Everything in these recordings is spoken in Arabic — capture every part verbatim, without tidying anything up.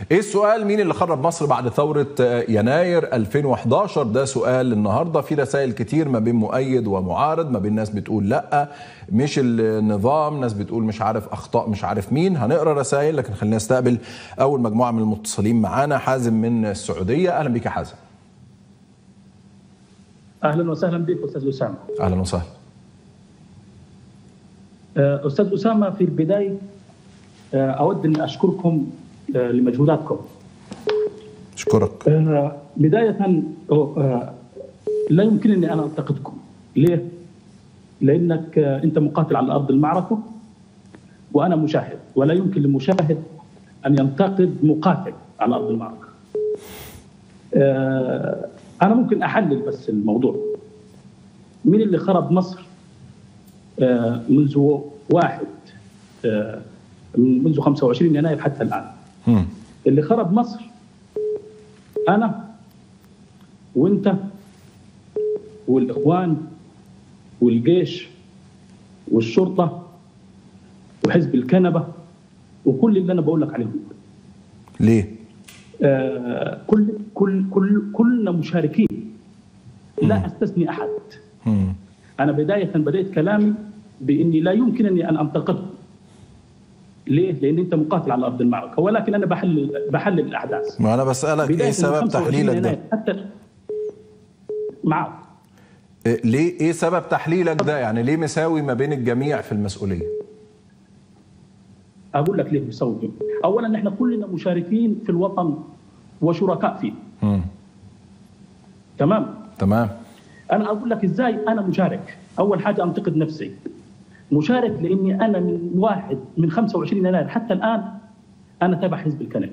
ايه السؤال؟ مين اللي خرب مصر بعد ثورة يناير ألفين وأحد عشر؟ ده سؤال النهارده. في رسائل كتير ما بين مؤيد ومعارض، ما بين ناس بتقول لا مش النظام، ناس بتقول مش عارف اخطاء مش عارف مين. هنقرا رسائل، لكن خلينا نستقبل اول مجموعة من المتصلين معانا. حازم من السعودية، اهلا بك يا حازم. اهلا وسهلا بك استاذ اسامة. اهلا وسهلا. استاذ اسامة، في البداية اود ان اشكركم لمجهوداتكم. اشكرك. بداية لا يمكنني ان انتقدكم. ليه؟ لانك انت مقاتل على ارض المعركة وانا مشاهد، ولا يمكن للمشاهد ان ينتقد مقاتل على ارض المعركة. انا ممكن احلل بس الموضوع. مين اللي خرب مصر منذ واحد منذ خمسة وعشرين يناير حتى الآن؟ م. اللي خرب مصر أنا وأنت والإخوان والجيش والشرطة وحزب الكنبة وكل اللي أنا بقول لك عليهم. ليه؟ آه كل كل كل كلنا مشاركين، لا م. أستثني أحد. م. أنا بداية بدأت كلامي بإني لا يمكنني أن أنتقد. ليه؟ لأن أنت مقاتل على أرض المعركة، ولكن أنا بحلل بحلل الأحداث. ما أنا بسألك إيه سبب تحليلك ده؟ حتى معك. إيه ليه؟ إيه سبب تحليلك ده؟ يعني ليه مساوي ما بين الجميع في المسؤولية؟ أقول لك ليه مساوي. أولاً إحنا كلنا مشاركين في الوطن وشركاء فيه. م. تمام؟ تمام. أنا أقول لك إزاي أنا مشارك. أول حاجة أنتقد نفسي. مشارك لاني انا من واحد من خمسة وعشرين يناير حتى الان انا تابع حزب الكنبه.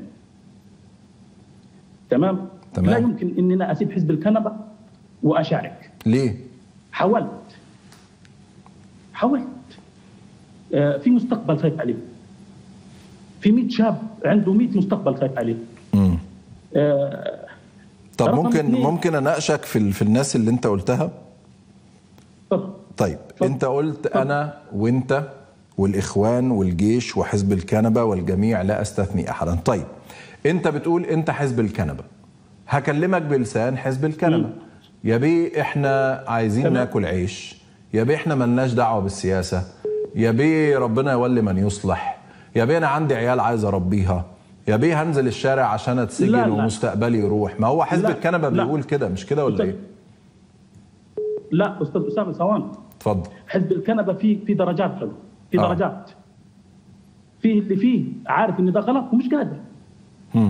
تمام؟ تمام. لا يمكن اني انا اسيب حزب الكنبه واشارك. ليه؟ حاولت حاولت آه في مستقبل خايف عليه. في مئة شاب عنده مئة مستقبل خايف عليه. امم آه طب ممكن ممكن اناقشك في في الناس اللي انت قلتها؟ طب. طيب فضل. انت قلت فضل. انا وانت والاخوان والجيش وحزب الكنبه والجميع لا استثني احدا. طيب انت بتقول انت حزب الكنبه، هكلمك بلسان حزب الكنبه. يا بيه احنا عايزين تمام. ناكل عيش، يا بيه احنا ملناش دعوه بالسياسه، يا بيه ربنا يولي من يصلح، يا بيه انا عندي عيال عايز اربيها، يا بيه هنزل الشارع عشان اتسجن لا لا. ومستقبلي يروح. ما هو حزب لا الكنبه لا. بيقول كده، مش كده ولا ايه؟ لا استاذ اسامه ثواني. اتفضل. حزب الكنبه في في درجات له، في آه. درجات. فيه اللي فيه عارف ان ده غلط ومش قادر. امم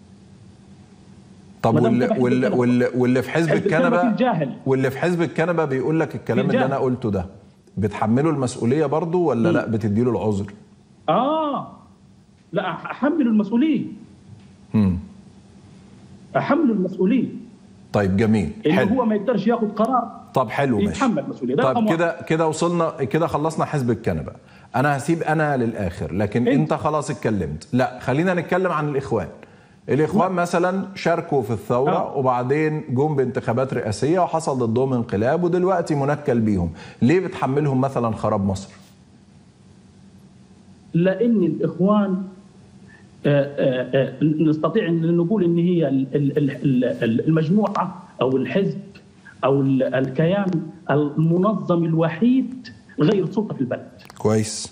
طب واللي واللي, واللي واللي في حزب, حزب الكنبه واللي في حزب الكنبه بيقول لك الكلام اللي انا قلته ده، بتحمله المسؤوليه برضه ولا لا بتديله العذر؟ اه لا احمله المسؤوليه. امم احمله المسؤوليه. طيب جميل. حلو. هو ما يقدرش ياخد قرار. طب حلو ماشي. يتحمل مسؤوليه. طب كده كده وصلنا كده، خلصنا حزب الكنبه. انا هسيب انا للاخر، لكن انت, انت خلاص اتكلمت. لا خلينا نتكلم عن الاخوان. الاخوان م. مثلا شاركوا في الثوره آه. وبعدين جم بانتخابات رئاسيه وحصل ضدهم انقلاب ودلوقتي منكل بيهم. ليه بتحملهم مثلا خراب مصر؟ لان الاخوان آآ آآ نستطيع ان نقول ان هي المجموعه او الحزب او الكيان المنظم الوحيد غير السلطه في البلد. كويس.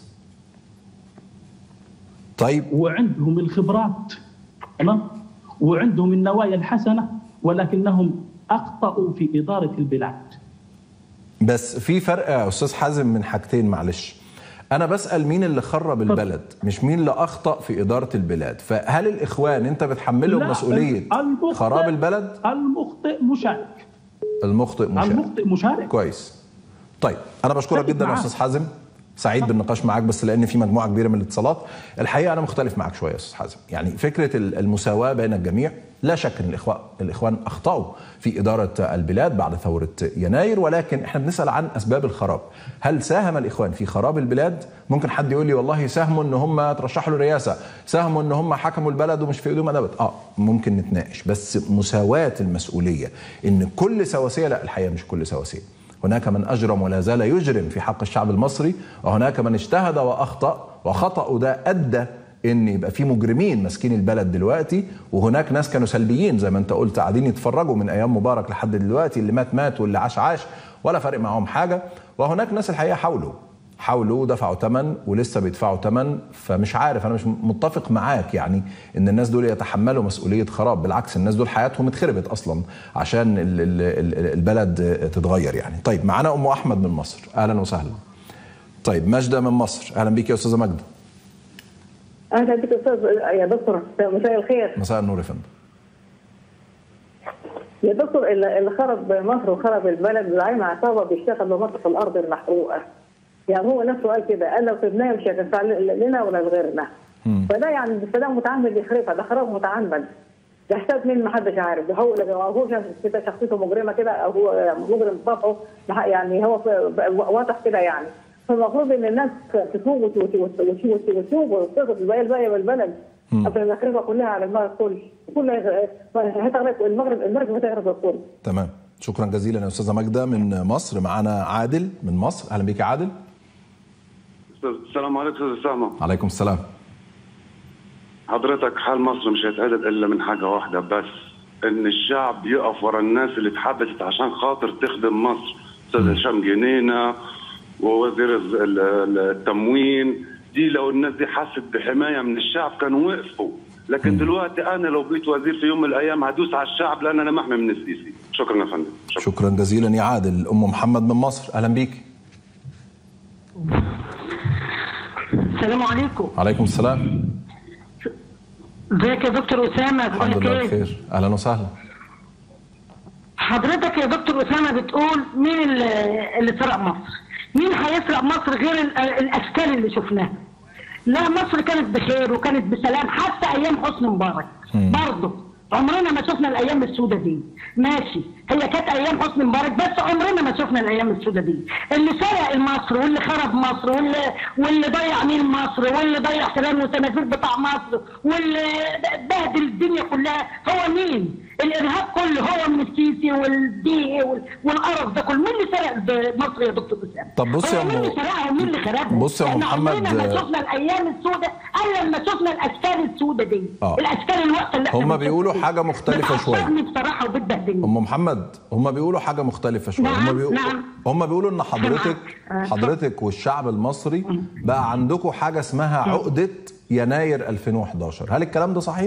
طيب. وعندهم الخبرات تمام، وعندهم النوايا الحسنه، ولكنهم اخطاوا في اداره البلاد. بس في فرق يا استاذ حازم من حاجتين، معلش. أنا بسأل مين اللي خرب البلد، مش مين اللي أخطأ في إدارة البلاد. فهل الإخوان أنت بتحملهم مسؤولية خراب البلد؟ المخطئ مشارك. المخطئ مشارك. المخطئ مشارك. كويس. طيب أنا بشكرك جدا يا أستاذ حازم، سعيد بالنقاش معاك، بس لأن في مجموعة كبيرة من الاتصالات. الحقيقة أنا مختلف معاك شوية يا أستاذ حازم. يعني فكرة المساواة بين الجميع، لا شك أن الإخوان الإخوان أخطأوا في إدارة البلاد بعد ثورة يناير، ولكن إحنا بنسأل عن أسباب الخراب. هل ساهم الإخوان في خراب البلاد؟ ممكن حد يقول لي والله ساهموا أن هم ترشحوا للرئاسة، ساهموا أن هم حكموا البلد ومش في إيدهم أدبت. آه ممكن نتناقش، بس مساواة المسؤولية، إن كل سواسية، لا الحقيقة مش كل سواسية. هناك من أجرم ولا زال يجرم في حق الشعب المصري، وهناك من اجتهد وأخطأ، وخطأه ده أدى ان يبقى في مجرمين ماسكين البلد دلوقتي، وهناك ناس كانوا سلبيين زي ما انت قلت قاعدين يتفرجوا من ايام مبارك لحد دلوقتي، اللي مات مات واللي عاش عاش ولا فارق معاهم حاجه. وهناك ناس الحقيقه حاولوا حاولوا ودفعوا ثمن ولسه بيدفعوا ثمن. فمش عارف، انا مش متفق معاك يعني ان الناس دول يتحملوا مسؤوليه خراب، بالعكس الناس دول حياتهم اتخربت اصلا عشان البلد تتغير يعني. طيب معانا ام احمد من مصر، اهلا وسهلا. طيب ماجده من مصر، اهلا بيك يا استاذه ماجده. اهلا بك استاذ يا دكتور، مساء الخير. مساء النور يا فندم. يا دكتور اللي خرب مصر وخرب البلد العين عصابه بيشتغل بمنطقه الارض المحروقه. يعني هو نفسه قال كده، قال لو سيبناه مش هتنفع لنا ولا لغيرنا. فده يعني فده متعمد يخربها، ده خراب متعمد. ده حساب مين ما حدش عارف، ده هو هو كده شخصيته مجرمه كده، او هو مجرم بطبعه يعني، هو واضح كده يعني. فالمفروض ان الناس تتوب وتتوب وتاخد الباقي الباقي من البلد قبل ما يخربها كلها على دماغ الكل، كلها هتغرق المغرب، المغرب هتغرق الكل. تمام، شكرا جزيلا يا استاذه ماجده من مصر. معانا عادل من مصر، اهلا بيك يا عادل. السلام عليكم استاذ اسامه. عليكم السلام. حضرتك حال مصر مش هيتعدل الا من حاجه واحده بس، ان الشعب يقف ورا الناس اللي اتحبست عشان خاطر تخدم مصر. استاذ هشام جنينه ووزير التموين دي، لو الناس دي حست بحمايه من الشعب كانوا وقفوا. لكن م. دلوقتي انا لو بقيت وزير في يوم من الايام هدوس على الشعب لان انا محمي من السيسي. شكرا يا فندم. شكرا, شكرا جزيلا يا عادل. ام محمد من مصر، اهلا بيك. السلام عليكم. عليكم السلام. ازيك يا دكتور اسامه؟ الحمد لله بخير، اهلا وسهلا. حضرتك يا دكتور اسامه بتقول مين اللي, اللي سرق مصر؟ مين هيسرق مصر غير الاشكال اللي شفناها؟ لا، مصر كانت بخير وكانت بسلام حتى ايام حسني مبارك. برضه عمرنا ما شفنا الايام السوداء دي. ماشي، هي كانت ايام حسني مبارك بس عمرنا ما شفنا الايام السوداء دي. اللي سرق مصر واللي خرب مصر واللي واللي ضيع نيل مصر واللي ضيع سلام وسنافير بتاع مصر واللي بهدل الدنيا كلها هو مين؟ الارهاب كله هو من السيسي والدي والقرف ده كله. مين اللي سرق مصر يا دكتور اسامه؟ طب بص يا ام، مين اللي سرقها ومين اللي خربها؟ بص يا ام محمد، عمرنا ما شفنا الايام السوداء الا لما شفنا الاشكال السوداء دي. آه. الاشكال الوقت اللي هم بيقولوا حاجه مختلفه شويه بصراحه وبتبهدلني. ام محمد هم بيقولوا حاجه مختلفه شويه. نعم. هم بيقولوا نعم. هم بيقولوا ان حضرتك حضرتك والشعب المصري بقى عندكم حاجه اسمها عقده يناير ألفين وإحداشر، هل الكلام ده صحيح؟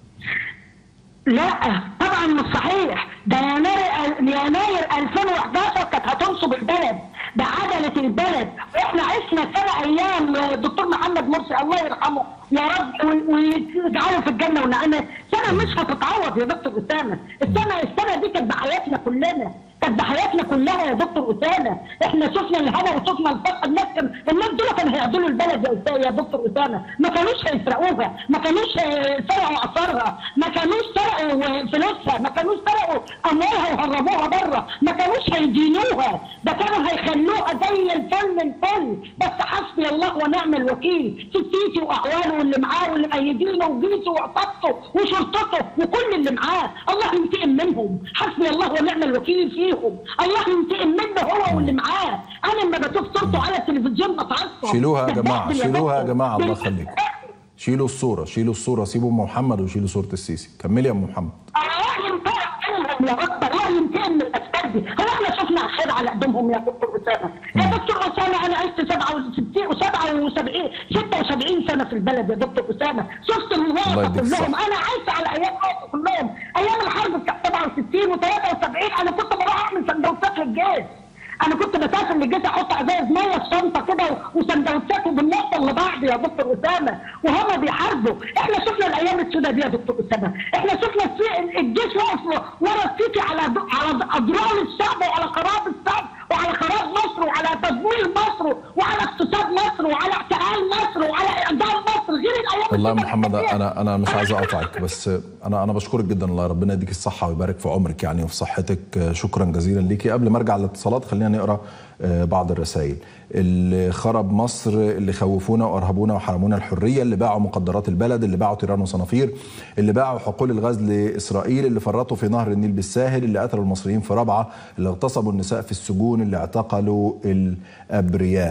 لا طبعا مش صحيح. ده يناير يناير ألفين وإحداشر كانت هتنصب البلد بعدله البلد. احنا عشنا سنه ايام الدكتور محمد مرسي الله يرحمه يا رب ويجعله في الجنه ونعمه. سنه مش هتتعوض يا دكتور اسامه. السنه السنه دي كانت بحياتنا كلنا، كانت بحياتنا كلها يا دكتور اسامه. احنا شفنا الهنا وشفنا الفقر. الناس الناس دول كانوا هيعدلوا البلد يا استاذ يا دكتور اسامه، ما كانوش هيسرقوها، ما كانوش سرقوا اثارها، ما كانوش سرقوا فلوسها، ما كانوش سرقوا اموالها وهربوها بره، ما كانوش هيدينوها، ده كانوا هيخلوها زي الفل الفل. بس حسبي الله ونعم الوكيل في السيسي واعوانه واللي معاه واللي مأيدينه وجيشه وعصابته وشرطته وكل اللي معاه. الله ينتقم منهم، حسبي الله ونعم الوكيل فيهم. الله ينتقم منه هو واللي معاه. انا لما بشوف صورته على التلفزيون بتعصب. شيلوها يا جماعه، شيلوها يا جماعه الله يخليك. شيلوا الصوره، شيلوا الصوره، سيبوا ام محمد وشيلوا صوره السيسي. كملي يا ام محمد. الله ينتقم منهم يا اكبر، الله ينتقم من الاشكال دي. هو احنا شفنا الخير على قدامهم يا دكتور اسامه؟ يا دكتور اسامه انا عشت سبعة وستين وسبعة وسبعين ستة وسبعين سنه في البلد يا دكتور اسامه، شفت الوضع كلهم. انا عشت على ايام كلهم، ايام الحرب بتاع سبعة وستين وثلاثة وسبعين انا كنت بروح اعمل سندوتشات للجيش. انا كنت بسافر للجيش احط ازايز ميه في شنطه كده وسندوتشات وبنوصل لبعض يا دكتور اسامه وهم بيحاربوا. احنا شفنا الايام السوداء دي يا دكتور اسامه، احنا شفنا الجيش واقف ورا السيسي على على اضرار الشعب وعلى خراب الشعب وعلى خراب مصر وعلى تدمير مصر وعلى اقتصاد مصر وعلى اعتقال مصر وعلى اعدام مصر غير الايام. والله يا محمد انا انا مش عايز اقاطعك، بس انا انا بشكرك جدا. الله ربنا يديك الصحه ويبارك في عمرك يعني وفي صحتك. شكرا جزيلا ليكي. قبل ما ارجع للاتصالات خلينا نقرا بعض الرسائل. اللي خرب مصر، اللي خوفونا وارهبونا وحرمونا الحريه، اللي باعوا مقدرات البلد، اللي باعوا تيران وصنافير، اللي باعوا حقول الغاز لاسرائيل، اللي فرطوا في نهر النيل بالساهل، اللي قتلوا المصريين في رابعه، اللي اغتصبوا النساء في السجون، اللي اعتقلوا الابرياء.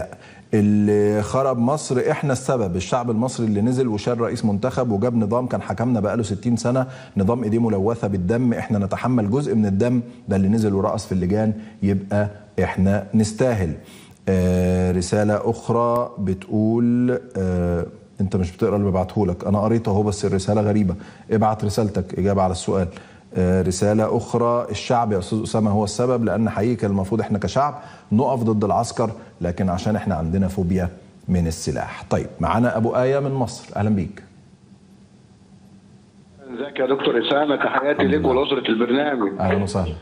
اللي خرب مصر احنا السبب، الشعب المصري اللي نزل وشال رئيس منتخب وجاب نظام كان حكمنا بقاله ستين سنة، نظام ايديه ملوثة بالدم، احنا نتحمل جزء من الدم ده اللي نزل ورقص في اللجان، يبقى احنا نستاهل. آه رسالة أخرى بتقول آه انت مش بتقرا اللي ببعته انا قريته اهو بس الرسالة غريبة، ابعت رسالتك إجابة على السؤال. آه رسالة أخرى، الشعب يا أستاذ أسامة هو السبب، لأن حقيقي كان المفروض احنا كشعب نقف ضد العسكر، لكن عشان احنا عندنا فوبيا من السلاح. طيب معانا أبو آية من مصر، أهلا بيك. ازيك يا دكتور أسامة، تحياتي لك ولأسرة البرنامج. أهلا وسهلا.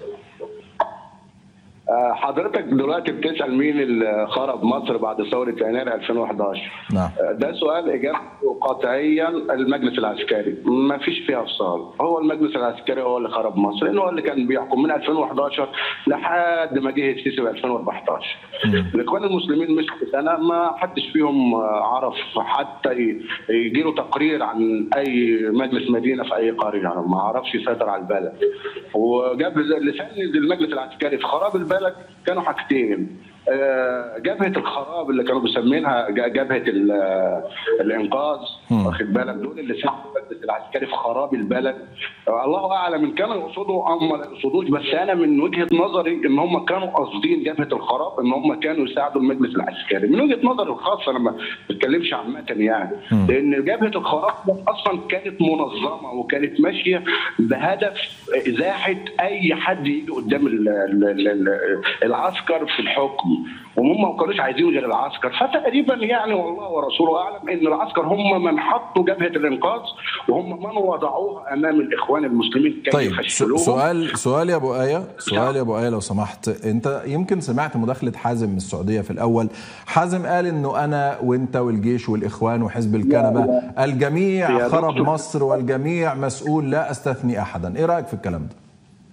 حضرتك دلوقتي بتسأل مين اللي خرب مصر بعد ثورة يناير ألفين وإحداشر؟ نعم. ده سؤال إجابته قطعيا المجلس العسكري، ما فيش فيها فصال، هو المجلس العسكري هو اللي خرب مصر، لأنه هو اللي كان بيحكم من ألفين وإحداشر لحد ما جه السيسي في ألفين وأربعتاشر. الإخوان المسلمين مش سنة ما حدش فيهم عرف حتى يجي له تقرير عن أي مجلس مدينة في أي قرية، يعني ما عرفش يسيطر على البلد. وجاب اللي سند المجلس العسكري في خراب البلد كانوا حاجتين، جبهه الخراب اللي كانوا مسمينها جبهه الانقاذ، واخد بالك، دول اللي ساعدوا المجلس العسكري في خراب البلد. الله اعلم ان كانوا يقصدوا ام ما يقصدوش، بس انا من وجهه نظري ان هم كانوا قاصدين جبهه الخراب، ان هم كانوا يساعدوا المجلس العسكري. من وجهه نظري الخاصه انا ما بتكلمش عامه يعني، لان جبهه الخراب اصلا كانت منظمه وكانت ماشيه بهدف ازاحه اي حد يجي قدام العسكر في الحكم، وهم ما كانوش عايزين غير العسكر. فتقريبا يعني والله ورسوله اعلم ان العسكر هم من حطوا جبهه الانقاذ، وهم من وضعوها امام الاخوان المسلمين. طيب سؤال سؤال يا ابو ايه سؤال يا ابو ايه لو سمحت، انت يمكن سمعت مداخله حازم من السعوديه في الاول. حازم قال انه انا وانت والجيش والاخوان وحزب الكنبه الجميع خرب مصر والجميع مسؤول لا استثني احدا، ايه رايك في الكلام ده؟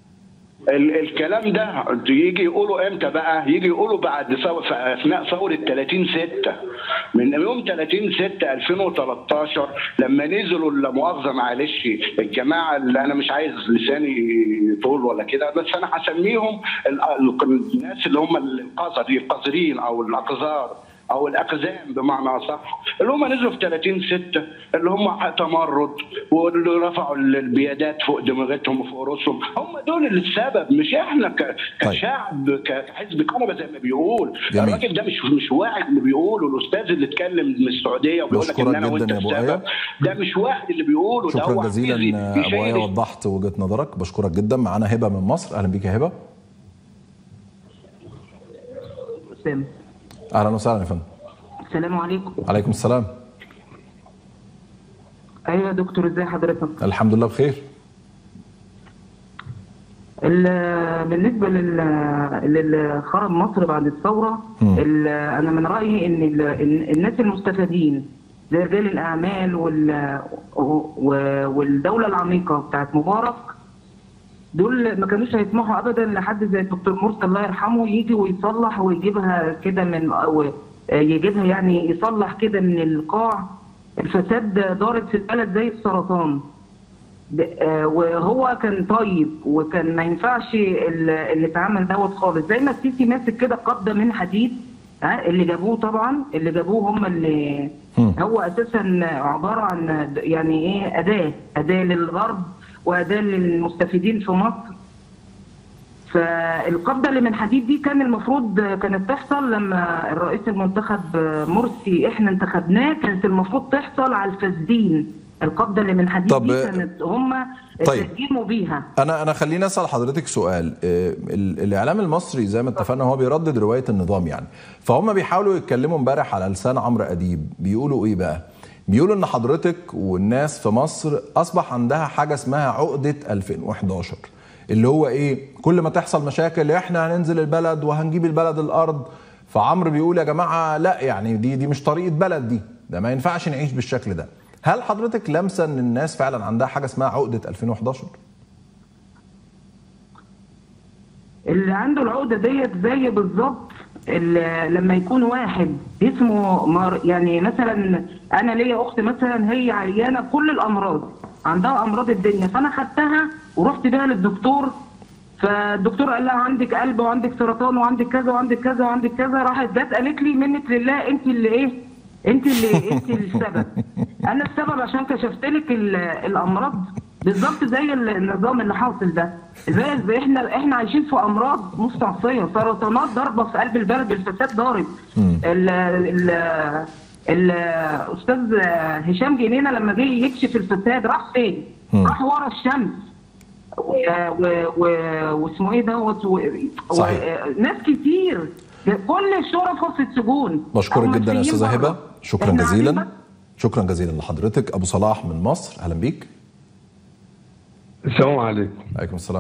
الكلام ده يجي يقولوا امتى بقى؟ يجي يقولوا بعد في اثناء ثوره ثلاثين ستة، من يوم ثلاثين ستة ألفين وثلاثة عشر لما نزلوا لا مؤاخذه معلش الجماعه اللي انا مش عايز لساني طول ولا كده، بس انا هسميهم الناس اللي هم القذرين القذرين او الاقذار او الاقزام بمعنى اصح، اللي هم نزلوا في ثلاثين ستة، اللي هم تمرد واللي رفعوا البيادات فوق دماغتهم وفوق راسهم، هم دول اللي السبب، مش احنا كشعب كحزب كنبه زي ما بيقول. جميل. الراجل ده مش مش واعي اللي بيقوله، الاستاذ اللي اتكلم من السعوديه وبيقول لك ان انا وانت السبب، ده مش واعي اللي بيقوله. شكرا ده جزيلا ابو ايه، وضحت وجهه نظرك، بشكرك جدا. معانا هبه من مصر، اهلا بيك يا هبه. سلام. اهلا وسهلا يا فندم. السلام عليكم. وعليكم السلام. ايوه يا دكتور، ازي حضرتك؟ الحمد لله بخير. بالنسبه لل خرب مصر بعد الثوره، انا من رايي ان الناس المستفيدين زي رجال الاعمال والدوله العميقه بتاعت مبارك دول ما كانوش هيسمحوا ابدا لحد زي الدكتور مرسي الله يرحمه يجي ويصلح ويجيبها كده من يجيبها يعني يصلح كده من القاع. الفساد دارت في البلد زي السرطان، وهو كان طيب وكان ما ينفعش اللي اتعمل دوت خالص. زي ما السيسي ماسك كده قبضه من حديد، اللي جابوه طبعا اللي جابوه هم اللي هو اساسا عباره عن يعني ايه اداه اداه للغرب واداه للمستفيدين في مصر. فالقبضه اللي من حديد دي كان المفروض كانت تحصل لما الرئيس المنتخب مرسي احنا انتخبناه، كانت المفروض تحصل على الفاسدين. القبضه اللي من حديد دي كانت هم استخدموا بيها. انا انا خليني اسال حضرتك سؤال. الاعلام المصري زي ما اتفقنا هو بيردد روايه النظام يعني، فهم بيحاولوا يتكلموا امبارح على لسان عمرو اديب، بيقولوا ايه بقى؟ بيقولوا ان حضرتك والناس في مصر اصبح عندها حاجه اسمها عقده ألفين وإحداشر، اللي هو ايه؟ كل ما تحصل مشاكل احنا هننزل البلد وهنجيب البلد الارض. فعمرو بيقول يا جماعه لا، يعني دي دي مش طريقه بلد، دي ده ما ينفعش نعيش بالشكل ده. هل حضرتك لامسه ان الناس فعلا عندها حاجه اسمها عقده ألفين وإحداشر؟ اللي عنده العقده ديت زي بالظبط لما يكون واحد اسمه مر يعني مثلا انا ليا اخت مثلا هي عيانه كل الامراض، عندها امراض الدنيا، فانا خدتها ورحت بيها للدكتور فالدكتور قال لها عندك قلب وعندك سرطان وعندك كذا وعندك كذا وعندك كذا. راحت جت قالت لي منك لله انت اللي ايه؟ انت اللي انت السبب. انا السبب عشان كشفت لك الامراض بالظبط زي النظام اللي حاصل ده. ازاي احنا احنا عايشين في امراض مستعصيه، سرطانات ضاربه في قلب البلد، الفساد ضارب. ال ال الاستاذ هشام جنينه لما جه يكشف الفساد راح فين؟ راح ورا الشمس. واسمه ايه دوت ناس كتير كل الشرفاء في السجون. بشكرك جدا يا استاذه هبه، شكرا جزيلا. شكرا جزيلا لحضرتك. ابو صلاح من مصر، اهلا بيك. السلام عليكم. وعليكم السلام.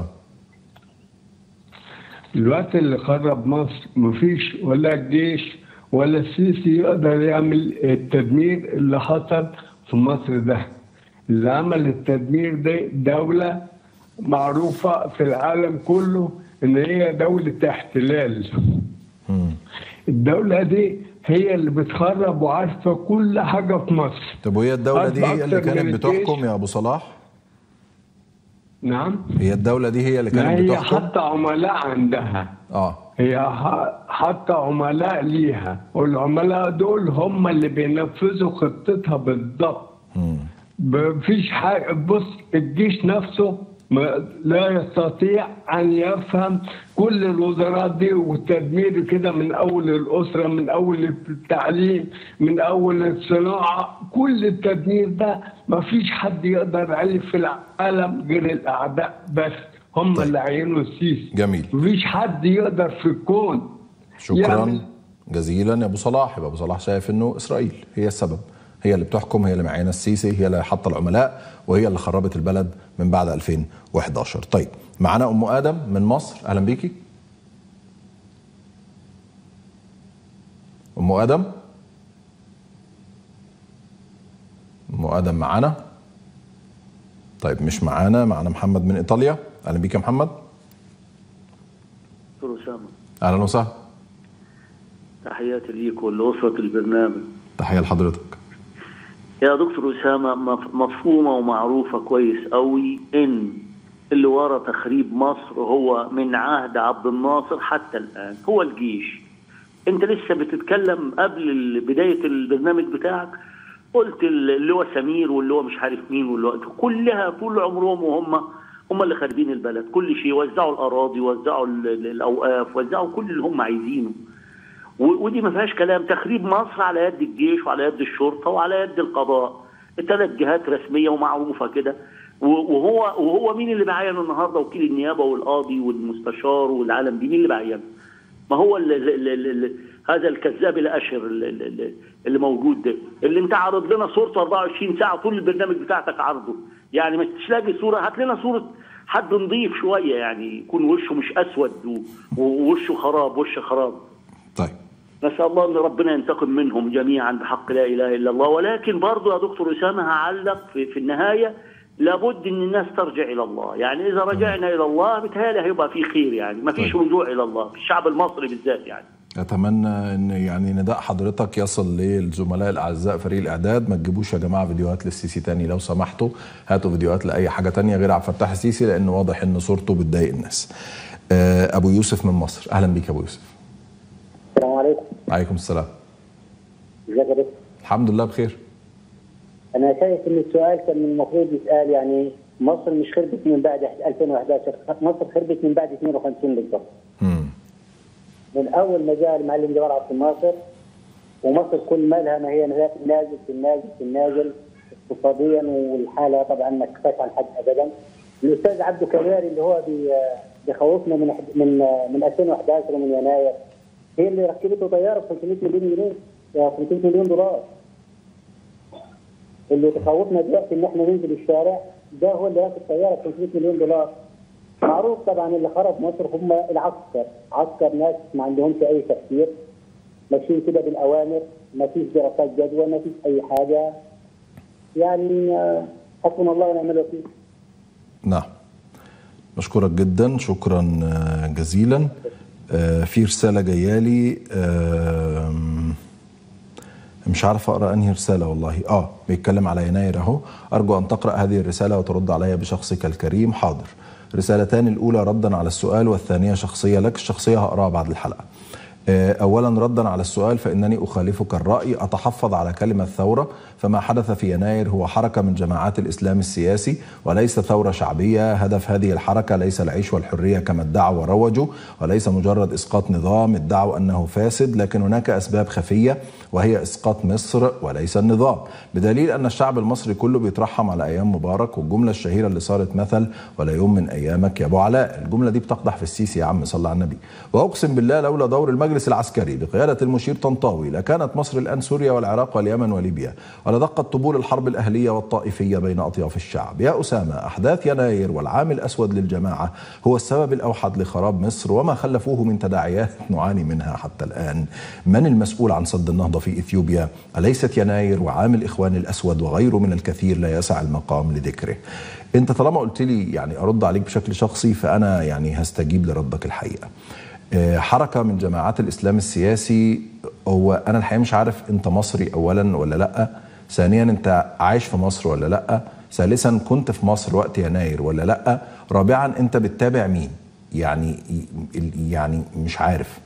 الوقت اللي خرب مصر مفيش ولا الجيش ولا السيسي يقدر يعمل التدمير اللي حصل في مصر ده. اللي عمل التدمير ده دولة معروفة في العالم كله ان هي دولة احتلال. مم. الدولة دي هي اللي بتخرب وعارفة كل حاجة في مصر. طب وهي الدولة دي هي اللي كانت بتحكم يا ابو صلاح؟ نعم. هي الدولة دي هي اللي كانت هي بتحكم؟ هي حتى عملاء عندها. اه هي حتى عملاء ليها، والعملاء دول هم اللي بينفذوا خطتها بالضبط. مفيش حاجة. بص الجيش نفسه لا يستطيع أن يفهم كل الوزارات دي والتدمير كده، من أول الأسرة، من أول التعليم، من أول الصناعة. كل التدمير ده ما فيش حد يقدر عليه في العالم غير الأعداء بس، هم طيب. اللي عينوا السيسي. جميل. ما فيش حد يقدر في الكون. شكرا يعني جزيلا يا أبو صلاح. يبقى أبو صلاح شايف إنه إسرائيل هي السبب، هي اللي بتحكم، هي اللي معينة السيسي، هي اللي حاطة العملاء، وهي اللي خربت البلد من بعد ألفين وإحدى عشر. طيب معنا أم آدم من مصر، أهلا بيكي. أم آدم أم آدم معانا؟ طيب مش معانا. معنا محمد من إيطاليا، أهلا بيك يا محمد. دكتور أسامة، أهلا وسهلا. تحياتي ليك ولأسرة البرنامج. تحية لحضرتك يا دكتور أسامة. مفهومة ومعروفة كويس قوي إن اللي ورا تخريب مصر هو من عهد عبد الناصر حتى الآن هو الجيش. أنت لسه بتتكلم قبل بداية البرنامج بتاعك، قلت اللي هو سمير واللي هو مش عارف مين واللي هو كلها طول عمرهم وهم هم اللي خاربين البلد. كل شيء، وزعوا الأراضي، وزعوا الأوقاف، وزعوا كل اللي هم عايزينه. ودي ما فيهاش كلام. تخريب مصر على يد الجيش وعلى يد الشرطه وعلى يد القضاء، الثلاث جهات رسميه ومعروفه كده. وهو وهو مين اللي بعينه النهارده؟ وكيل النيابه والقاضي والمستشار والعالم دي، مين اللي بعينه؟ ما هو اللي اللي اللي هذا الكذاب الاشهر اللي, اللي موجود ده، اللي انت عارض لنا صورته أربعة وعشرين ساعه طول البرنامج بتاعتك عرضه. يعني مش تلاقي صوره، هات لنا صوره حد نظيف شويه، يعني يكون وشه مش اسود ووشه خراب، وشه خراب. طيب نسأل الله أن ربنا ينتقم منهم جميعا بحق لا إله إلا الله. ولكن برضو يا دكتور أسامة هعلق في, في النهاية، لابد أن الناس ترجع إلى الله. يعني إذا رجعنا إلى الله بتهيألي هيبقى في خير، يعني ما فيش طيب. رجوع إلى الله في الشعب المصري بالذات. يعني أتمنى أن يعني نداء حضرتك يصل للزملاء الأعزاء فريق الإعداد، ما تجيبوش يا جماعة فيديوهات للسيسي تاني لو سمحتوا، هاتوا فيديوهات لأي حاجة تانية غير عبد الفتاح السيسي، لأنه واضح أن صورته بتضايق الناس. أبو يوسف من مصر، أهلا بيك أبو يوسف. السلام عليكم. وعليكم السلام. ازيك يا دكتور؟ الحمد لله بخير. انا شايف ان السؤال كان المفروض يتقال، يعني مصر مش خربت من بعد ألفين وإحدى عشر، مصر خربت من بعد اثنين وخمسين بالظبط. من اول ما جاء المعلم جمال عبد الناصر، ومصر كل مالها ما هي نازل في النازل في النازل اقتصاديا، والحاله طبعا ما تخفاش عن حد ابدا. الاستاذ عبده كواري اللي هو بيخوفنا من من من ألفين وإحدى عشر ومن يناير، هي اللي ركبته طياره ب خمسمائة مليون جنيه، خمسمائة مليون دولار. اللي تخوفنا دلوقتي ان احنا ننزل الشارع، ده هو اللي راكب طياره ب خمسمائة مليون دولار. معروف طبعا اللي خرب مصر هم العسكر، عسكر ناس ما عندهمش اي تفكير، ماشيين كده بالاوامر، ما فيش دراسات جدوى، ما فيش اي حاجه. يعني حسبنا الله ونعم الوكيل. نعم. بشكرك جدا، شكرا جزيلا. في رساله جايه لي، مش عارف اقرا انهي رساله والله. اه بيتكلم على يناير اهو. ارجو ان تقرا هذه الرساله وترد عليها بشخصك الكريم. حاضر. رسالتان، الأولى ردا على السؤال والثانية شخصية لك. الشخصية هقراها بعد الحلقة. أولا ردا على السؤال، فإنني أخالفك الرأي، أتحفظ على كلمة ثورة، فما حدث في يناير هو حركة من جماعات الإسلام السياسي وليس ثورة شعبية. هدف هذه الحركة ليس العيش والحرية كما ادعوا وروجوا، وليس مجرد إسقاط نظام ادعوا أنه فاسد، لكن هناك أسباب خفية وهي إسقاط مصر وليس النظام، بدليل أن الشعب المصري كله بيترحم على أيام مبارك، والجملة الشهيرة اللي صارت مثل ولا يوم من أيامك يا أبو علاء. الجملة دي بتقدح في السيسي يا عم، صلى على النبي. وأقسم بالله لولا دور المجلس العسكري بقيادة المشير طنطاوي لكانت مصر الآن سوريا والعراق واليمن وليبيا، ولدقت طبول الحرب الأهلية والطائفية بين أطياف الشعب. يا أسامة، أحداث يناير والعام الأسود للجماعة هو السبب الأوحد لخراب مصر وما خلفوه من تداعيات نعاني منها حتى الآن. من المسؤول عن سد النهضة في إثيوبيا؟ أليست يناير وعام الإخوان الأسود وغيره من الكثير لا يسع المقام لذكره؟ أنت طالما قلت لي يعني أرد عليك بشكل شخصي، فأنا يعني هستجيب لردك الحقيقة. حركة من جماعات الإسلام السياسي، هو أنا الحقيقة مش عارف أنت مصري أولا ولا لأ، ثانيا أنت عايش في مصر ولا لأ، ثالثا كنت في مصر وقت يناير ولا لأ، رابعا أنت بتتابع مين؟ يعني يعني مش عارف.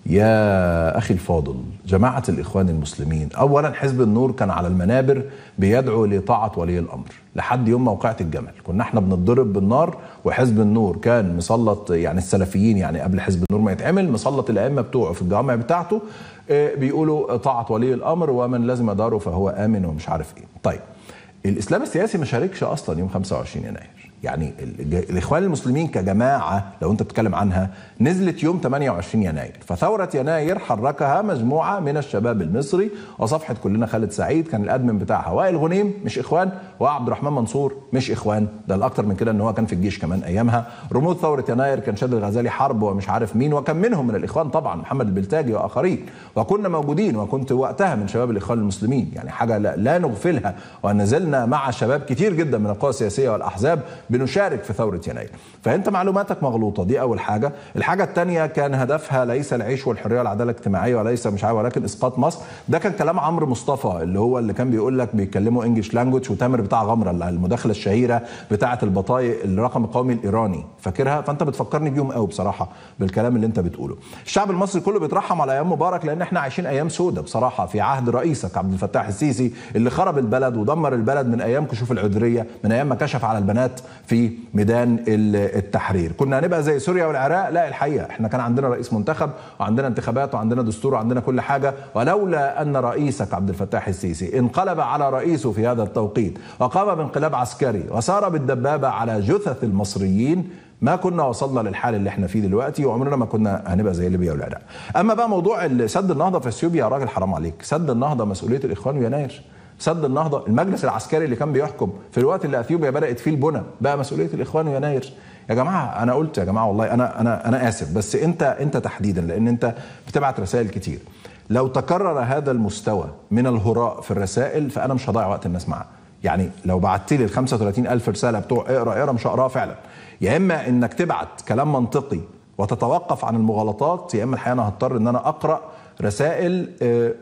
يا أخي الفاضل، جماعة الإخوان المسلمين، أولا حزب النور كان على المنابر بيدعو لطاعة ولي الأمر لحد يوم موقعة الجمل، كنا احنا بنضرب بالنار، وحزب النور كان مسلط، يعني السلفيين يعني قبل حزب النور ما يتعمل، مسلط الأئمة بتوعه في الجوامع بتاعته بيقولوا طاعة ولي الأمر ومن لزم داره فهو آمن ومش عارف إيه. طيب الإسلام السياسي ما شاركش أصلا يوم خمسة وعشرين يناير، يعني الإخوان المسلمين كجماعة لو أنت بتتكلم عنها نزلت يوم ثمانية وعشرين يناير، فثورة يناير حركها مجموعة من الشباب المصري، وصفحة كلنا خالد سعيد كان الأدمن بتاعها وائل غنيم مش إخوان، وعبد الرحمن منصور مش إخوان، ده الأكتر من كده إن هو كان في الجيش كمان أيامها. رموز ثورة يناير كان شادي الغزالي حرب ومش عارف مين، وكان منهم من الإخوان طبعا محمد البلتاجي وآخرين، وكنا موجودين، وكنت وقتها من شباب الإخوان المسلمين، يعني حاجة لا, لا نغفلها، ونزلنا مع شباب كتير جدا من القوى السياسية والأحزاب بنشارك في ثورة يناير. فأنت معلوماتك مغلوطة، دي أول حاجة. الحاجة الثانية كان هدفها ليس العيش والحرية والعدالة الاجتماعية وليس مش عارف ولكن إسقاط مصر، ده كان كلام عمرو مصطفى اللي هو اللي كان بيقول لك بيتكلموا انجلش لانجوج، وتامر بتاع غمرة المداخلة الشهيرة بتاعة البطايق الرقم القومي الإيراني، فاكرها؟ فأنت بتفكرني بيهم قوي بصراحة بالكلام اللي أنت بتقوله. الشعب المصري كله بيترحم على أيام مبارك لأن احنا عايشين أيام سودة بصراحة في عهد رئيسك عبد الفتاح السيسي اللي خرب البلد ودمر البلد من أيام كشوف العذرية، من أيام ما كشف على البنات في ميدان التحرير. كنا هنبقى زي سوريا والعراق؟ لا، الحقيقة احنا كان عندنا رئيس منتخب وعندنا انتخابات وعندنا دستور وعندنا كل حاجة، ولولا أن رئيسك عبد الفتاح السيسي انقلب على رئيسه في هذا التوقيت وقام بانقلاب عسكري وسار بالدبابة على جثث المصريين ما كنا وصلنا للحال اللي احنا فيه دلوقتي، وعمرنا ما كنا هنبقى زي ليبيا والعراق. اما بقى موضوع سد النهضة في اثيوبيا، يا راجل حرام عليك، سد النهضة مسؤولية الإخوان ويناير. سد النهضة المجلس العسكري اللي كان بيحكم في الوقت اللي اثيوبيا بدأت فيه البنى بقى مسؤولية الإخوان ويناير. يا جماعة أنا قلت يا جماعة والله أنا أنا أنا آسف، بس أنت أنت تحديدا لأن أنت بتبعت رسائل كتير، لو تكرر هذا المستوى من الهراء في الرسائل فأنا مش هضيع وقت الناس معاه. يعني لو بعت لي ال خمسة وثلاثين ألف رسالة بتوع اقرا اقرا مش هقراها فعلا، يا إما إنك تبعت كلام منطقي وتتوقف عن المغالطات، يا إما الحقيقة أنا هضطر إن أنا أقرأ رسائل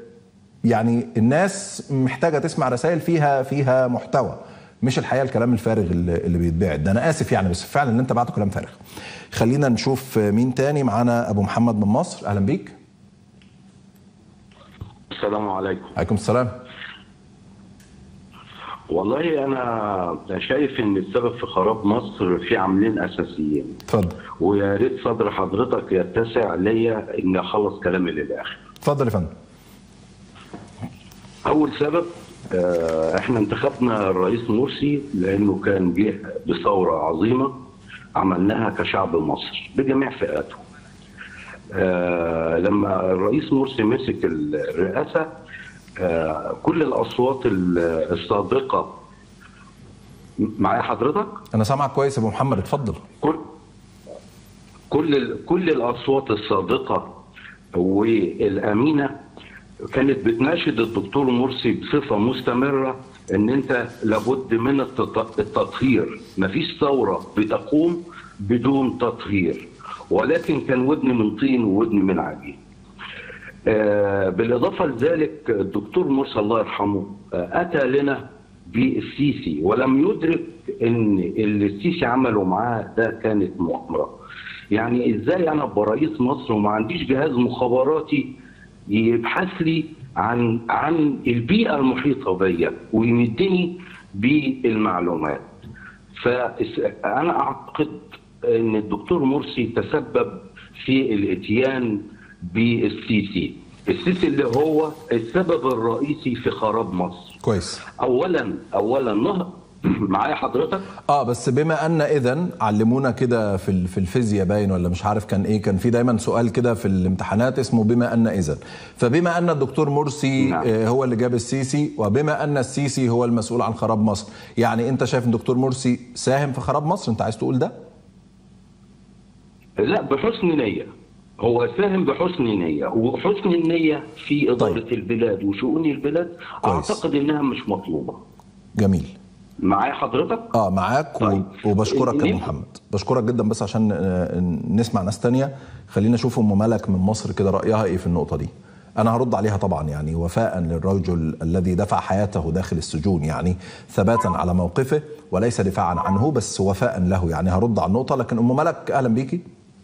يعني الناس محتاجة تسمع رسائل فيها فيها محتوى، مش الحقيقة الكلام الفارغ اللي بيتباعد ده. أنا آسف يعني، بس فعلا اللي أنت بعته كلام فارغ. خلينا نشوف مين تاني معانا. أبو محمد من مصر، أهلا بيك. السلام عليكم. عليكم السلام. والله أنا شايف إن السبب في خراب مصر في عاملين أساسيين. اتفضل. ويا ريت صدر حضرتك يتسع ليا إن أخلص كلامي للآخر. اتفضل يا فندم. أول سبب احنا انتخبنا الرئيس مرسي لأنه كان جه بثورة عظيمة عملناها كشعب مصري بجميع فئاته. اه لما الرئيس مرسي مسك الرئاسة اه كل الأصوات الصادقة، معايا حضرتك؟ أنا سامعك كويس يا أبو محمد، اتفضل. كل كل كل الأصوات الصادقة والأمينة كانت بتناشد الدكتور مرسي بصفة مستمرة ان انت لابد من التطهير، مفيش ثورة بتقوم بدون تطهير، ولكن كان ودن من طين وودن من عجين. آه بالاضافة لذلك الدكتور مرسي الله يرحمه آه اتى لنا بالسيسي ولم يدرك ان اللي السيسي عمله معاه ده كانت مؤامره. يعني ازاي انا ابقى رئيس مصر وما عنديش جهاز مخابراتي يبحث لي عن عن البيئه المحيطه بيا ويمدني بالمعلومات؟ فانا اعتقد ان الدكتور مرسي تسبب في الاتيان بالسيسي، السيسي اللي هو السبب الرئيسي في خراب مصر. كويس. اولا اولا نهض معايا حضرتك؟ اه بس بما ان اذا علمونا كده في في الفيزياء باين ولا مش عارف كان ايه، كان في دايما سؤال كده في الامتحانات اسمه بما ان اذا، فبما ان الدكتور مرسي نعم. هو اللي جاب السيسي، وبما ان السيسي هو المسؤول عن خراب مصر، يعني انت شايف ان الدكتور مرسي ساهم في خراب مصر؟ انت عايز تقول ده؟ لا، بحسن نية. هو ساهم بحسن نية، وحسن النية في إدارة طيب. البلاد وشؤون البلاد كويس. أعتقد إنها مش مطلوبة. جميل. معايا حضرتك؟ اه معاك. طيب. وبشكرك يا محمد، بشكرك جدا. بس عشان نسمع ناس تانية، خلينا نشوف ام ملك من مصر كده رأيها ايه في النقطة دي. انا هرد عليها طبعا، يعني وفاء للرجل الذي دفع حياته داخل السجون، يعني ثباتا على موقفه وليس دفاعا عنه، بس وفاء له، يعني هرد على النقطة. لكن ام ملك اهلا بيكي.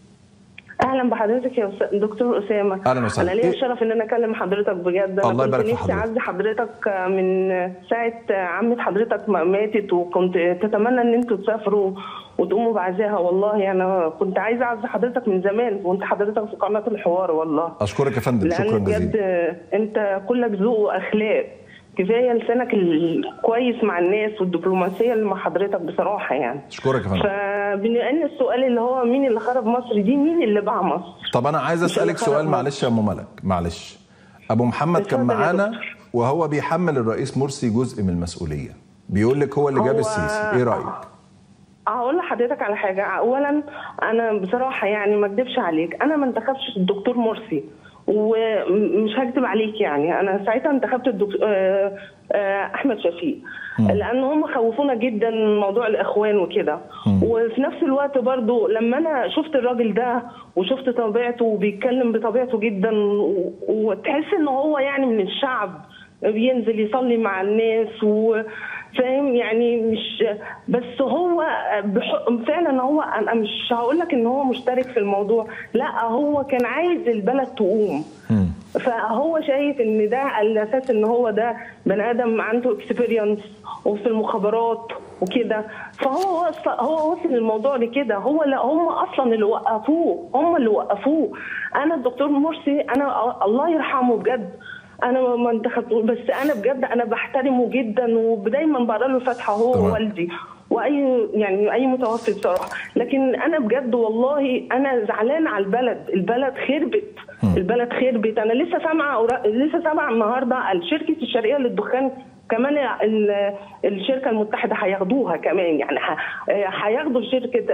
اهلا بحضرتك يا دكتور اسامه. اهلا وسهلا. انا ليا الشرف ان انا اكلم حضرتك بجد. الله يبارك في حضرتك. كنت نفسي اعزي حضرتك من ساعه عمه حضرتك ماتت، وكنت تتمنى ان انتوا تسافروا وتقوموا بعزاها. والله انا كنت عايزه اعزي حضرتك من زمان، وانت حضرتك في قناه الحوار. والله اشكرك يا فندم، شكرا جزيلا. بجد انت كلك ذوق واخلاق، كفايه لسانك الكويس مع الناس والدبلوماسيه اللي مع حضرتك بصراحه يعني. اشكرك يا فندم. فبما ان السؤال اللي هو مين اللي خرب مصر دي، مين اللي باع مصر؟ طب انا عايز اسالك سؤال معلش يا ام ملك، معلش. ابو محمد كان معانا وهو بيحمل الرئيس مرسي جزء من المسؤوليه، بيقول لك هو اللي جاب السيسي، ايه رايك؟ هقول لحضرتك على حاجه. اولا انا بصراحه يعني ما اكذبش عليك، انا ما انتخبتش الدكتور مرسي، ومش هكذب عليك يعني انا ساعتها انتخبت الدكتور احمد شفيق، لان هم خوفونا جدا من موضوع الاخوان وكده. وفي نفس الوقت برضو لما انا شفت الراجل ده وشفت طبيعته وبيتكلم بطبيعته جدا، وتحس ان هو يعني من الشعب، بينزل يصلي مع الناس وفاهم يعني، مش بس هو فعلا هو، انا مش هقول لك ان هو مشترك في الموضوع، لا هو كان عايز البلد تقوم. فهو شايف ان ده الاساس، ان هو ده بني ادم عنده اكسبيرينس وفي المخابرات وكده، فهو هو وصل الموضوع لكده. هو لا، هم اصلا اللي وقفوه، هم اللي وقفوه. انا الدكتور مرسي انا الله يرحمه بجد، انا ما انتخبته، بس انا بجد انا بحترمه جدا، ودايما بقرا له فاتحه هو ووالدي واي يعني اي متوفي بصراحه. لكن انا بجد والله انا زعلان على البلد، البلد خربت، البلد خربت. انا لسه سامعه لسه سامعه النهارده شركه الشرقيه للدخان كمان الشركه المتحده هياخدوها كمان، يعني هياخدوا شركه،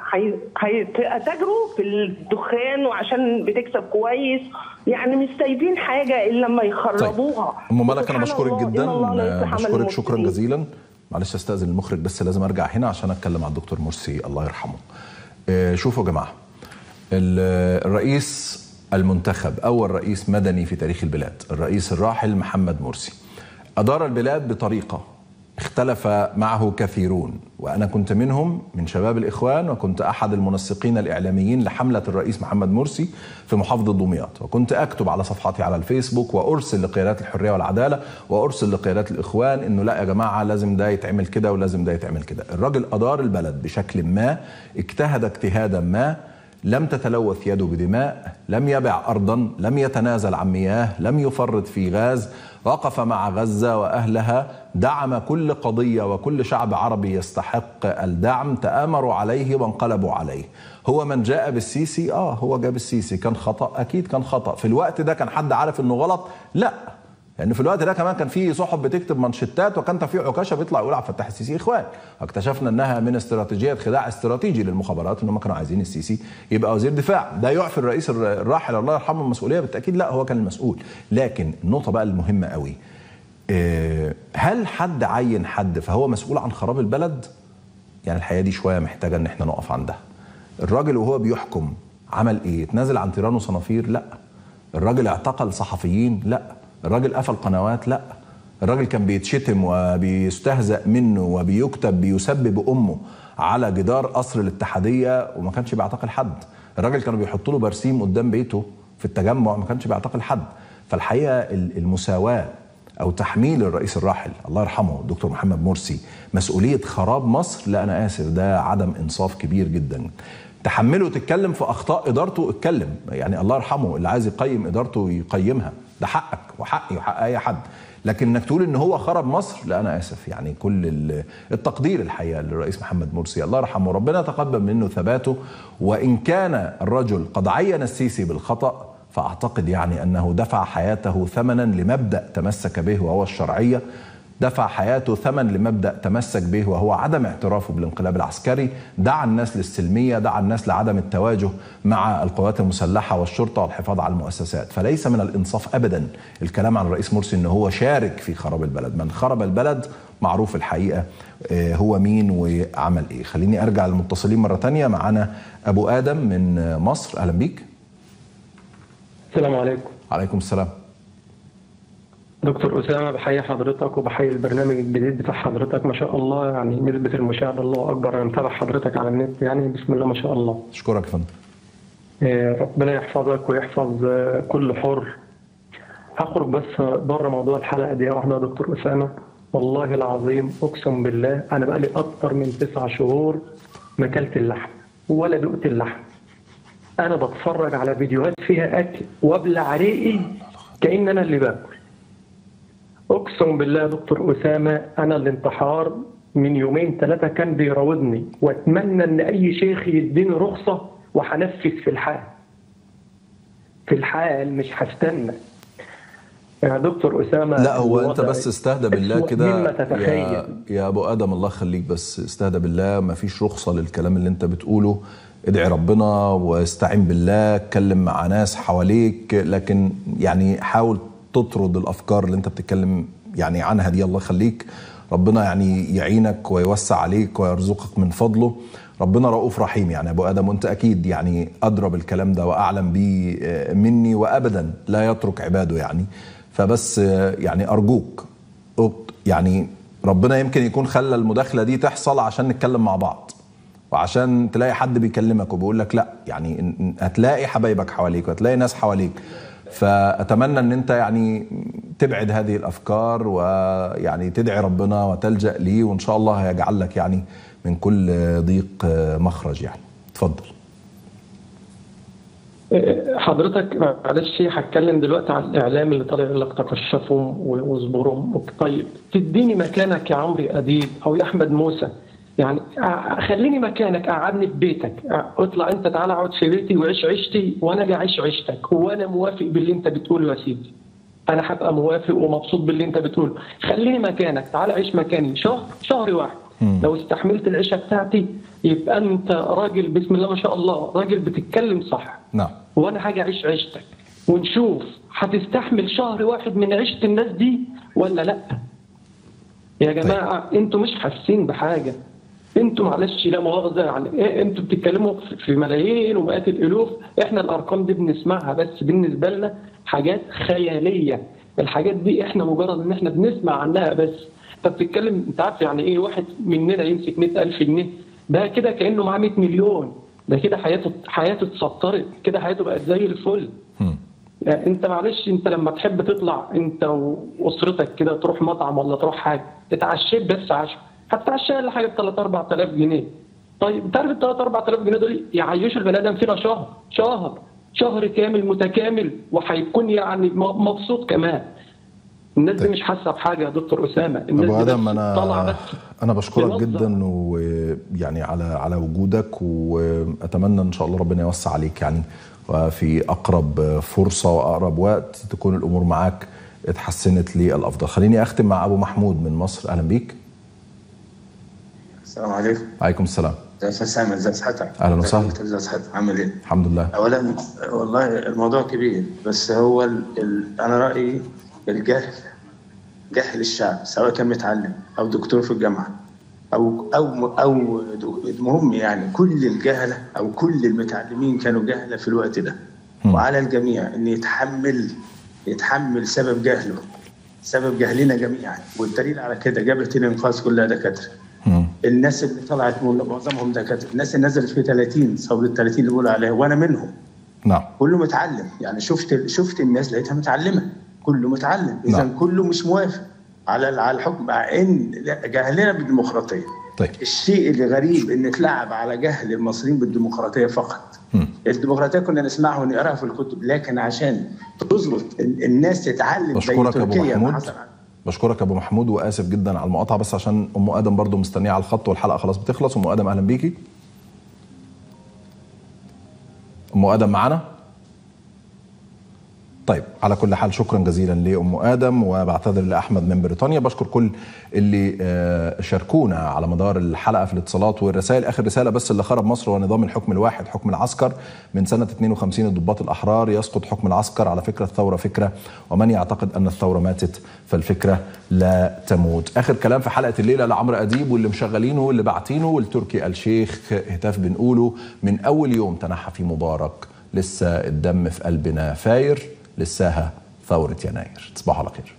هيتاجروا في الدخان وعشان بتكسب كويس، يعني مش سايبين حاجه الا لما يخربوها. طيب ام ملك انا بشكرك جدا، بشكرك شكرا جزيلا. معلش استاذن المخرج بس لازم ارجع هنا عشان اتكلم عن الدكتور مرسي الله يرحمه. شوفوا يا جماعه، الرئيس المنتخب اول رئيس مدني في تاريخ البلاد، الرئيس الراحل محمد مرسي، أدار البلاد بطريقة اختلف معه كثيرون، وأنا كنت منهم من شباب الإخوان، وكنت أحد المنسقين الإعلاميين لحملة الرئيس محمد مرسي في محافظة دمياط، وكنت أكتب على صفحاتي على الفيسبوك وأرسل لقيادات الحرية والعدالة وأرسل لقيادات الإخوان إنه لا يا جماعة لازم ده يتعمل كده ولازم ده يتعمل كده. الراجل أدار البلد بشكل ما، اجتهد اجتهادا ما، لم تتلوث يده بدماء، لم يبع أرضا، لم يتنازل عن مياه، لم يفرط في غاز، وقف مع غزة وأهلها، دعم كل قضية وكل شعب عربي يستحق الدعم، تآمروا عليه وانقلبوا عليه. هو من جاء بالسيسي، آه هو جاب السيسي، كان خطأ، أكيد كان خطأ. في الوقت ده كان حد عارف إنه غلط؟ لا، لأن في الوقت ده كمان كان في صحف بتكتب منشتات، وكان توفيق عكاشة بيطلع يقول عبد الفتاح السيسي إخوان، واكتشفنا أنها من استراتيجية خداع استراتيجي للمخابرات، إنهم كانوا عايزين السيسي يبقى وزير دفاع. ده يعفي الرئيس الراحل الله يرحمه المسؤولية؟ بالتأكيد لا، هو كان المسؤول. لكن النقطة بقى المهمة قوي، هل حد عين حد فهو مسؤول عن خراب البلد؟ يعني الحقيقة دي شوية محتاجة إن احنا نقف عندها. الراجل وهو بيحكم عمل إيه؟ تنازل عن تيران وصنافير؟ لا. الراجل اعتقل صحفيين؟ لا. الراجل قفل قنوات؟ لا. الراجل كان بيتشتم وبيستهزأ منه وبيكتب بيسبب أمه على جدار قصر الاتحادية وما كانش بيعتقل حد. الراجل كانوا بيحطوا له برسيم قدام بيته في التجمع ما كانش بيعتقل حد. فالحقيقة المساواة أو تحميل الرئيس الراحل الله يرحمه الدكتور محمد مرسي مسؤولية خراب مصر، لا أنا آسف، ده عدم إنصاف كبير جدا. تحمله تتكلم في أخطاء إدارته، اتكلم، يعني الله يرحمه، اللي عايز يقيم إدارته يقيمها، ده حقك وحقي وحق أي حد. لكن انك تقول ان هو خرب مصر، لا انا اسف. يعني كل التقدير الحقيقه للرئيس محمد مرسي الله يرحمه، ربنا يتقبل منه ثباته. وان كان الرجل قد عين السيسي بالخطأ فاعتقد يعني انه دفع حياته ثمنا لمبدأ تمسك به وهو الشرعيه، دفع حياته ثمن لمبدأ تمسك به وهو عدم اعترافه بالانقلاب العسكري، دعا الناس للسلمية، دعا الناس لعدم التواجه مع القوات المسلحة والشرطة والحفاظ على المؤسسات. فليس من الإنصاف أبدا الكلام عن الرئيس مرسي أنه هو شارك في خراب البلد. من خرب البلد معروف الحقيقة هو مين وعمل إيه. خليني أرجع للمتصلين مرة تانية. معنا أبو آدم من مصر، أهلا بيك. السلام عليكم. عليكم السلام. دكتور أسامة، بحيي حضرتك وبحيي البرنامج الجديد بتاع حضرتك، ما شاء الله يعني نسبة المشاهدة الله أكبر. أنا متابع حضرتك على النت يعني بسم الله ما شاء الله. أشكرك يا فندم. ربنا يحفظك ويحفظ كل حر. هخرج بس بره موضوع الحلقة دي واحدة يا دكتور أسامة. والله العظيم أقسم بالله أنا بقالي أكتر من تسع شهور ما أكلت اللحم ولا دقت اللحم. أنا بتفرج على فيديوهات فيها أكل وابلع ريقي كأن أنا اللي باكل. أقسم بالله يا دكتور أسامة أنا الانتحار من يومين ثلاثة كان بيراودني، وأتمنى أن أي شيخ يديني رخصة وهنفذ في الحال. في الحال مش هستنى. يا دكتور أسامة لا هو أنت بس استهدى بالله كده يا, يا أبو آدم، الله يخليك، بس استهدى بالله، ما فيش رخصة للكلام اللي أنت بتقوله. ادعي ربنا واستعين بالله، اتكلم مع ناس حواليك، لكن يعني حاول تطرد الافكار اللي انت بتتكلم يعني عنها دي. الله يخليك، ربنا يعني يعينك ويوسع عليك ويرزقك من فضله. ربنا رؤوف رحيم يعني ابو ادم، وانت اكيد يعني ادرى بالكلام ده واعلم بيه مني، وابدا لا يترك عباده يعني. فبس يعني ارجوك يعني ربنا يمكن يكون خلى المداخله دي تحصل عشان نتكلم مع بعض، وعشان تلاقي حد بيكلمك وبيقول لك لا، يعني هتلاقي حبايبك حواليك وهتلاقي ناس حواليك. فأتمنى أن أنت يعني تبعد هذه الأفكار ويعني تدعي ربنا وتلجأ ليه، وإن شاء الله هيجعل لك يعني من كل ضيق مخرج. يعني تفضل. حضرتك معلش هتكلم دلوقتي عن الإعلام اللي طالع لك تكشفهم واصبرهم. طيب تديني مكانك يا عمرو أديب أو يا أحمد موسى، يعني خليني مكانك، قعدني في بيتك، اطلع انت تعالى اقعد في بيتي وعيش عيشتي وانا اجي اعيش عيشتك، وانا موافق باللي انت بتقوله يا سيدي. انا هبقى موافق ومبسوط باللي انت بتقوله. خليني مكانك، تعالى عيش مكاني شهر شهر واحد. م. لو استحملت العيشه بتاعتي يبقى انت راجل بسم الله ما شاء الله، راجل بتتكلم صح. نعم. وانا هاجي اعيش عيشتك ونشوف هتستحمل شهر واحد من عيشه الناس دي ولا لا. يا جماعه طيب. انتوا مش حاسين بحاجه. انتوا معلش لا مؤاخذه يعني ايه، انتوا بتتكلموا في ملايين ومئات الالوف، احنا الارقام دي بنسمعها بس بالنسبه لنا حاجات خياليه. الحاجات دي احنا مجرد ان احنا بنسمع عنها بس. انت بتتكلم، انت عارف يعني ايه واحد مننا يمسك مئة ألف جنيه؟ ده كده كانه معاه مئة مليون، ده كده حياته حياته اتسطرت، كده حياته بقت زي الفل. يعني انت معلش انت لما تحب تطلع انت واسرتك كده تروح مطعم ولا تروح حاجه، تتعشى بس عشاء، هتتعشى اقل حاجه ب ثلاثة أربعة آلاف جنيه. طيب انت عارف ال ثلاثة أربعة آلاف جنيه دول يعيشوا البني ادم فينا شهر شهر شهر كامل متكامل، وهيكون يعني مبسوط كمان. الناس دي مش حاسه بحاجه يا دكتور اسامه. الناس ابو ادم، انا انا بشكرك جدا ويعني على على وجودك، واتمنى ان شاء الله ربنا يوسع عليك يعني، وفي اقرب فرصه واقرب وقت تكون الامور معاك اتحسنت للافضل. خليني اختم مع ابو محمود من مصر، اهلا بيك. السلام عليكم. وعليكم السلام. ازي استاذ سامي، ازي صحتك؟ اهلا وسهلا. ازي صحتك، عامل ايه؟ الحمد لله. اولا والله الموضوع كبير، بس هو ال... ال... انا رايي الجهل، جهل الشعب سواء كان متعلم او دكتور في الجامعه او او او المهم يعني كل الجهله او كل المتعلمين كانوا جهله في الوقت ده. م. وعلى الجميع ان يتحمل يتحمل سبب جهله سبب جهلنا جميعا، والدليل على كده جبهه الانقاذ كلها دكاتره. الناس اللي طلعت معظمهم دكاتره، الناس اللي نزلت في ثلاثين ثوره ثلاثين اللي بيقولوا عليها وانا منهم. نعم. كله متعلم، يعني شفت شفت الناس لقيتها متعلمه، كله متعلم، اذا نعم. كله مش موافق على على الحكم مع ان جهلنا بالديمقراطيه. طيب. الشيء اللي غريب ان اتلعب على جهل المصريين بالديمقراطيه فقط. م. الديمقراطيه كنا نسمعها ونقراها في الكتب، لكن عشان تظبط الناس تتعلم. بشكرك يا ابو محمود، بشكرك يا ابو محمود، واسف جدا على المقاطعه، بس عشان ام ادم برضو مستنيه على الخط والحلقه خلاص بتخلص. ام ادم اهلا بيكي. ام ادم معانا؟ طيب على كل حال شكرا جزيلا لأم آدم، وبعتذر لأحمد من بريطانيا. بشكر كل اللي شاركونا على مدار الحلقة في الاتصالات والرسائل. آخر رسالة بس، اللي خرب مصر هو نظام الحكم الواحد، حكم العسكر. من سنة اثنين وخمسين الضباط الأحرار، يسقط حكم العسكر. على فكرة الثورة فكرة، ومن يعتقد أن الثورة ماتت فالفكرة لا تموت. آخر كلام في حلقة الليلة لعمرو أديب واللي مشغلينه واللي باعتينه، والتركي الشيخ هتاف بنقوله من أول يوم تنحى في مبارك، لسه الدم في قلبنا فاير، لساها ثورة يناير. تصبحوا على خير.